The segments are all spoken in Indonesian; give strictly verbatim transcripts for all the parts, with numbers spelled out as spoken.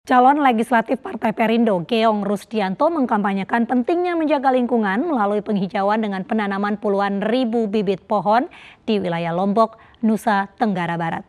Calon legislatif Partai Perindo, Geong Rusdianto, mengkampanyekan pentingnya menjaga lingkungan melalui penghijauan dengan penanaman puluhan ribu bibit pohon di wilayah Lombok, Nusa Tenggara Barat.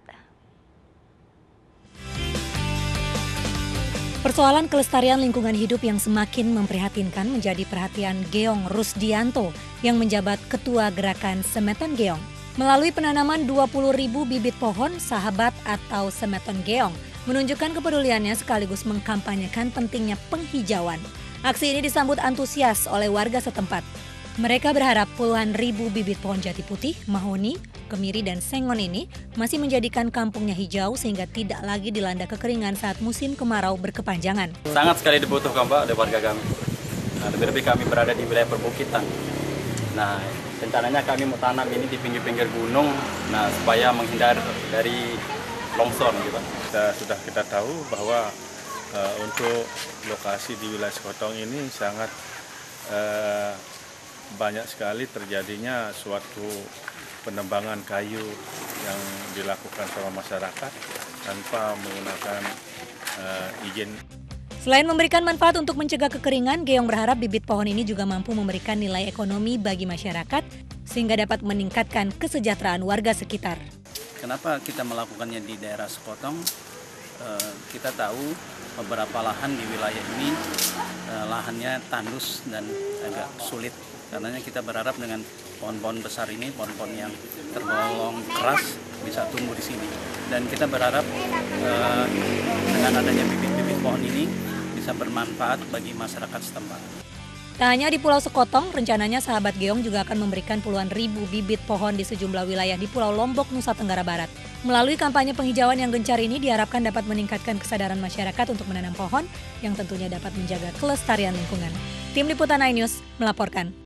Persoalan kelestarian lingkungan hidup yang semakin memprihatinkan menjadi perhatian Geong Rusdianto yang menjabat Ketua Gerakan Semeton Geong. Melalui penanaman dua puluh ribu bibit pohon sahabat atau Semeton Geong, menunjukkan kepeduliannya sekaligus mengkampanyekan pentingnya penghijauan. Aksi ini disambut antusias oleh warga setempat. Mereka berharap puluhan ribu bibit pohon jati putih, mahoni, kemiri, dan sengon ini masih menjadikan kampungnya hijau sehingga tidak lagi dilanda kekeringan saat musim kemarau berkepanjangan. Sangat sekali dibutuhkan, Pak, oleh warga kami. Nah, lebih-lebih kami berada di wilayah perbukitan. Nah, rencananya kami mau tanam ini di pinggir-pinggir gunung, nah supaya menghindar dari longsor, gitu. Kita, sudah kita tahu bahwa uh, untuk lokasi di wilayah Sekotong ini sangat uh, banyak sekali terjadinya suatu penebangan kayu yang dilakukan sama masyarakat tanpa menggunakan uh, izin. Selain memberikan manfaat untuk mencegah kekeringan, Geong berharap bibit pohon ini juga mampu memberikan nilai ekonomi bagi masyarakat sehingga dapat meningkatkan kesejahteraan warga sekitar. Kenapa kita melakukannya di daerah Sekotong? Uh, kita tahu beberapa lahan di wilayah ini uh, lahannya tandus dan agak sulit. Karenanya kita berharap dengan pohon-pohon besar ini, pohon-pohon yang tergolong keras bisa tumbuh di sini. Dan kita berharap uh, dengan adanya bibit-bibit pohon ini bisa bermanfaat bagi masyarakat setempat. Tak hanya di Pulau Sekotong, rencananya sahabat Geong juga akan memberikan puluhan ribu bibit pohon di sejumlah wilayah di Pulau Lombok, Nusa Tenggara Barat. Melalui kampanye penghijauan yang gencar ini diharapkan dapat meningkatkan kesadaran masyarakat untuk menanam pohon yang tentunya dapat menjaga kelestarian lingkungan. Tim Liputan iNews melaporkan.